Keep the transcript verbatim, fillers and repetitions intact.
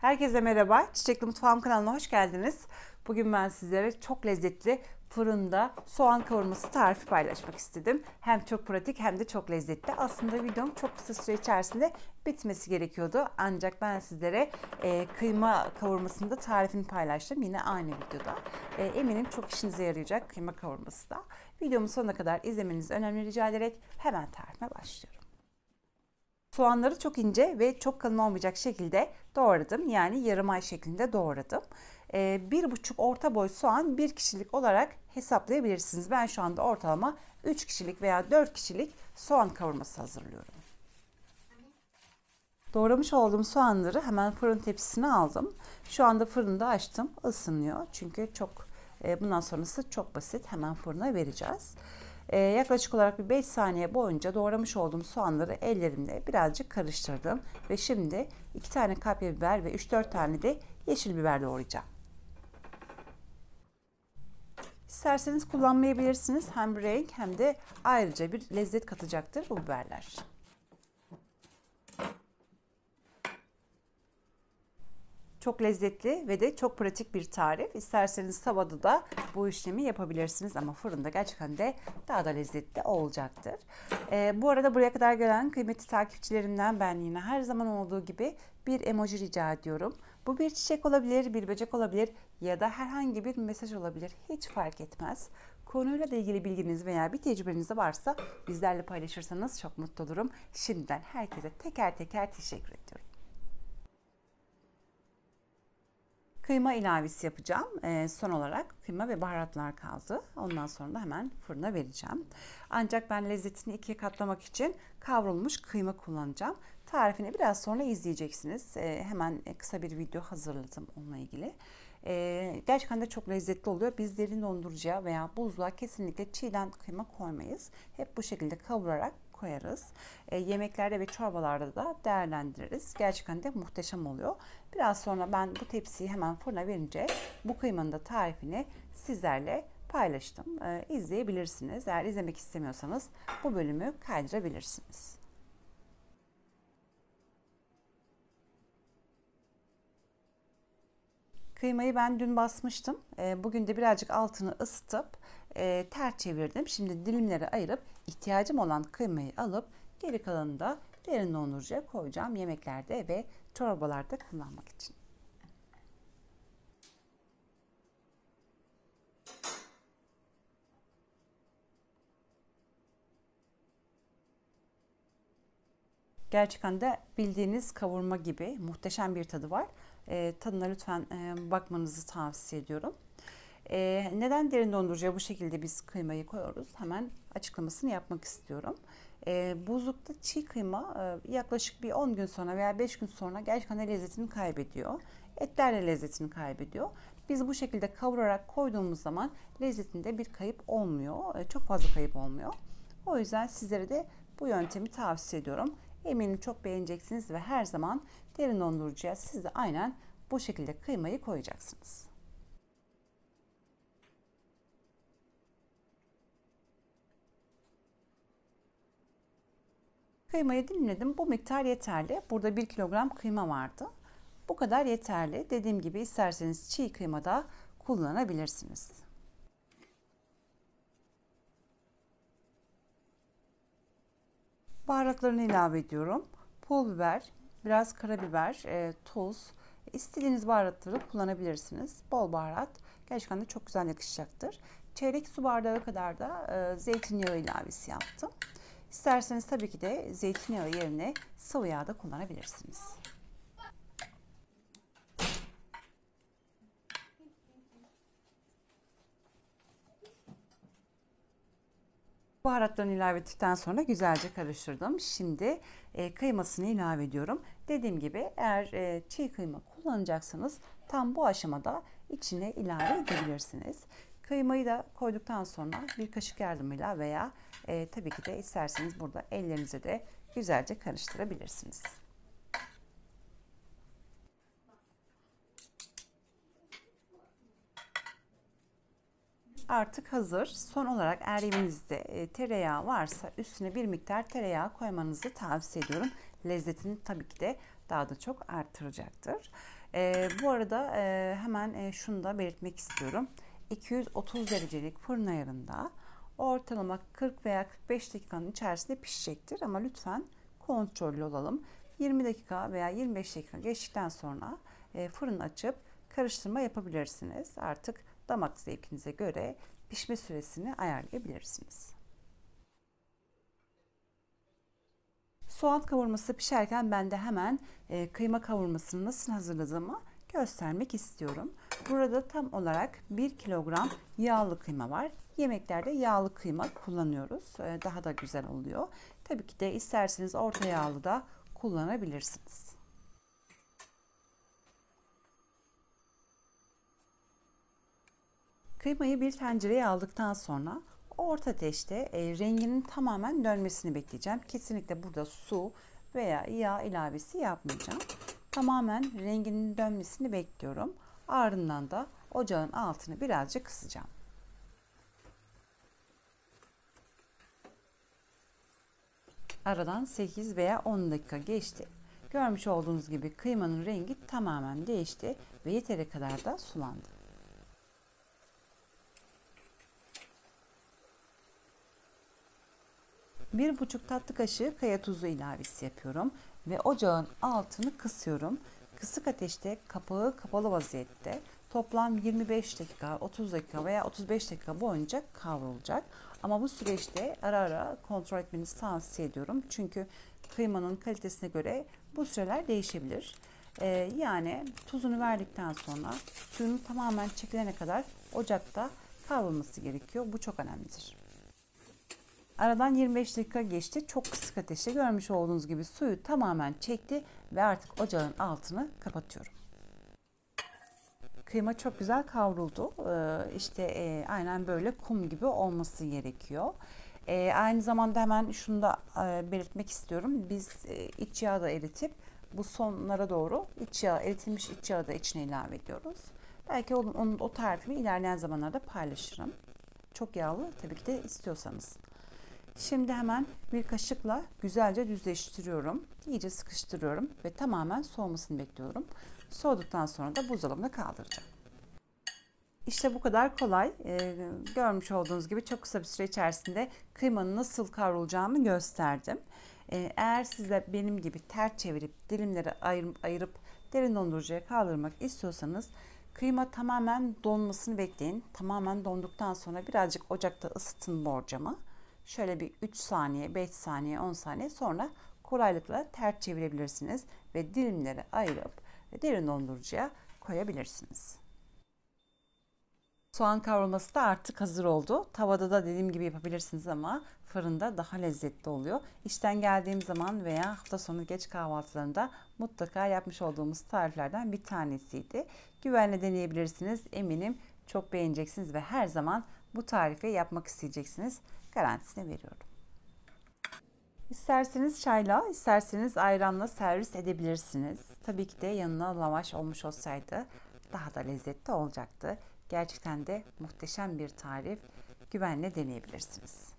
Herkese merhaba. Çiçekli Mutfağım kanalına hoş geldiniz. Bugün ben sizlere çok lezzetli fırında soğan kavurması tarifi paylaşmak istedim. Hem çok pratik hem de çok lezzetli. Aslında videom çok kısa süre içerisinde bitmesi gerekiyordu. Ancak ben sizlere e, kıyma kavurmasının da tarifini paylaştım. Yine aynı videoda. E, eminim çok işinize yarayacak kıyma kavurması da. Videomu sonuna kadar izlemenizi önemli rica ederek hemen tarifime başlıyorum. Soğanları çok ince ve çok kalın olmayacak şekilde doğradım. Yani yarım ay şeklinde doğradım. Ee, bir buçuk orta boy soğan bir kişilik olarak hesaplayabilirsiniz. Ben şu anda ortalama üç kişilik veya dört kişilik soğan kavurması hazırlıyorum. Doğramış olduğum soğanları hemen fırın tepsisine aldım. Şu anda fırında açtım, ısınıyor. Çünkü çok e, bundan sonrası çok basit. Hemen fırına vereceğiz. Ee, yaklaşık olarak bir beş saniye boyunca doğramış olduğum soğanları ellerimle birazcık karıştırdım. Ve şimdi iki tane kapya biber ve üç dört tane de yeşil biber doğrayacağım. İsterseniz kullanmayabilirsiniz. Hem renk hem de ayrıca bir lezzet katacaktır bu biberler. Çok lezzetli ve de çok pratik bir tarif. İsterseniz tavada da bu işlemi yapabilirsiniz ama fırında gerçekten de daha da lezzetli olacaktır. Ee, bu arada buraya kadar gelen kıymetli takipçilerimden ben yine her zaman olduğu gibi bir emoji rica ediyorum. Bu bir çiçek olabilir, bir böcek olabilir ya da herhangi bir mesaj olabilir. Hiç fark etmez. Konuyla da ilgili bilginiz veya bir tecrübeniz de varsa bizlerle paylaşırsanız çok mutlu olurum. Şimdiden herkese teker teker teşekkür ediyorum. Kıyma ilavesi yapacağım. Ee, son olarak kıyma ve baharatlar kaldı. Ondan sonra da hemen fırına vereceğim. Ancak ben lezzetini ikiye katlamak için kavrulmuş kıyma kullanacağım. Tarifini biraz sonra izleyeceksiniz. Ee, hemen kısa bir video hazırladım onunla ilgili. Ee, gerçekten de çok lezzetli oluyor. Biz derin dondurucuya veya buzluğa kesinlikle çiğden kıyma koymayız. Hep bu şekilde kavurarak koyarız. E, yemeklerde ve çorbalarda da değerlendiririz. Gerçekten de muhteşem oluyor. Biraz sonra ben bu tepsiyi hemen fırına verince bu kıymanın da tarifini sizlerle paylaştım. E, izleyebilirsiniz. Eğer izlemek istemiyorsanız bu bölümü kaydırabilirsiniz. Kıymayı ben dün basmıştım. E, bugün de birazcık altını ısıtıp e, ters çevirdim. Şimdi dilimlere ayırıp ihtiyacım olan kıymayı alıp geri kalanını da derin dondurucuya koyacağım. Yemeklerde ve çorbalarda kullanmak için. Gerçekten de bildiğiniz kavurma gibi muhteşem bir tadı var. E, tadına lütfen e, bakmanızı tavsiye ediyorum. E, neden derin dondurucuya bu şekilde biz kıymayı koyuyoruz? Hemen açıklamasını yapmak istiyorum. E, buzlukta çiğ kıyma e, yaklaşık bir on gün sonra veya beş gün sonra gerçekten de lezzetini kaybediyor. Etler de lezzetini kaybediyor. Biz bu şekilde kavurarak koyduğumuz zaman lezzetinde bir kayıp olmuyor. E, çok fazla kayıp olmuyor. O yüzden sizlere de bu yöntemi tavsiye ediyorum. Eminim çok beğeneceksiniz ve her zaman derin dondurucuya siz de aynen bu şekilde kıymayı koyacaksınız. Kıymayı dilimledim. Bu miktar yeterli. Burada bir kilogram kıyma vardı. Bu kadar yeterli. Dediğim gibi isterseniz çiğ kıyma da kullanabilirsiniz. Baharatlarını ilave ediyorum. Pul biber, biraz karabiber, e, tuz. İstediğiniz baharatları kullanabilirsiniz. Bol baharat gerçekten de çok güzel yakışacaktır. Çeyrek su bardağı kadar da e, zeytinyağı ilavesi yaptım. İsterseniz tabii ki de zeytinyağı yerine sıvı yağ da kullanabilirsiniz. Baharatlarını ilave ettikten sonra güzelce karıştırdım. Şimdi e, kıymasını ilave ediyorum. Dediğim gibi eğer e, çiğ kıyma kullanacaksanız tam bu aşamada içine ilave edebilirsiniz. Kıymayı da koyduktan sonra bir kaşık yardımıyla veya e, tabii ki de isterseniz burada ellerinize de güzelce karıştırabilirsiniz. Artık hazır. Son olarak eğer evinizde e, tereyağı varsa üstüne bir miktar tereyağı koymanızı tavsiye ediyorum. Lezzetini tabii ki de daha da çok artıracaktır. Ee, bu arada e, hemen e, şunu da belirtmek istiyorum. iki yüz otuz derecelik fırın ayarında ortalama kırk veya kırk beş dakikanın içerisinde pişecektir. Ama lütfen kontrollü olalım. yirmi dakika veya yirmi beş dakika geçtikten sonra e, fırın açıp karıştırma yapabilirsiniz. Artık damak zevkinize göre pişme süresini ayarlayabilirsiniz. Soğan kavurması pişerken ben de hemen e, kıyma kavurmasını nasıl hazırladığımı göstermek istiyorum. Burada tam olarak bir kilogram yağlı kıyma var. Yemeklerde yağlı kıyma kullanıyoruz. E, daha da güzel oluyor. Tabii ki de isterseniz orta yağlı da kullanabilirsiniz. Kıymayı bir tencereye aldıktan sonra orta ateşte e, renginin tamamen dönmesini bekleyeceğim. Kesinlikle burada su veya yağ ilavesi yapmayacağım. Tamamen renginin dönmesini bekliyorum. Ardından da ocağın altını birazcık kısacağım. Aradan sekiz veya on dakika geçti. Görmüş olduğunuz gibi kıymanın rengi tamamen değişti ve yeteri kadar da sulandı. Bir buçuk tatlı kaşığı kaya tuzu ilavesi yapıyorum ve ocağın altını kısıyorum. Kısık ateşte kapağı kapalı vaziyette toplam yirmi beş dakika, otuz dakika veya otuz beş dakika boyunca kavrulacak. Ama bu süreçte ara ara kontrol etmenizi tavsiye ediyorum. Çünkü kıymanın kalitesine göre bu süreler değişebilir. Ee, yani tuzunu verdikten sonra suyunu tamamen çekilene kadar ocakta kavrulması gerekiyor. Bu çok önemlidir. Aradan yirmi beş dakika geçti. Çok kısık ateşte görmüş olduğunuz gibi suyu tamamen çekti ve artık ocağın altını kapatıyorum. Kıyma çok güzel kavruldu. Ee, işte e, aynen böyle kum gibi olması gerekiyor. E, aynı zamanda hemen şunu da e, belirtmek istiyorum. Biz e, iç yağı da eritip bu sonlara doğru iç yağı, eritilmiş iç yağı da içine ilave ediyoruz. Belki onun, onun o tarifini ilerleyen zamanlarda paylaşırım. Çok yağlı tabii ki de istiyorsanız. Şimdi hemen bir kaşıkla güzelce düzleştiriyorum. İyice sıkıştırıyorum ve tamamen soğumasını bekliyorum. Soğuduktan sonra da buzdolabına kaldıracağım. İşte bu kadar kolay. Ee, görmüş olduğunuz gibi çok kısa bir süre içerisinde kıymanın nasıl kavrulacağını gösterdim. Ee, eğer siz de benim gibi ters çevirip dilimlere ayırıp, ayırıp derin dondurucuya kaldırmak istiyorsanız kıyma tamamen donmasını bekleyin. Tamamen donduktan sonra birazcık ocakta ısıtın borcamı. Şöyle bir üç saniye, beş saniye, on saniye sonra kolaylıkla ters çevirebilirsiniz ve dilimleri ayırıp derin dondurucuya koyabilirsiniz. Soğan kavrulması da artık hazır oldu. Tavada da dediğim gibi yapabilirsiniz ama fırında daha lezzetli oluyor. İşten geldiğim zaman veya hafta sonu geç kahvaltılarında mutlaka yapmış olduğumuz tariflerden bir tanesiydi. Güvenle deneyebilirsiniz. Eminim çok beğeneceksiniz ve her zaman bu tarifi yapmak isteyeceksiniz. Garantisini veriyorum. İsterseniz çayla, isterseniz ayranla servis edebilirsiniz. Tabii ki de yanına lavaş olmuş olsaydı daha da lezzetli olacaktı. Gerçekten de muhteşem bir tarif. Güvenle deneyebilirsiniz.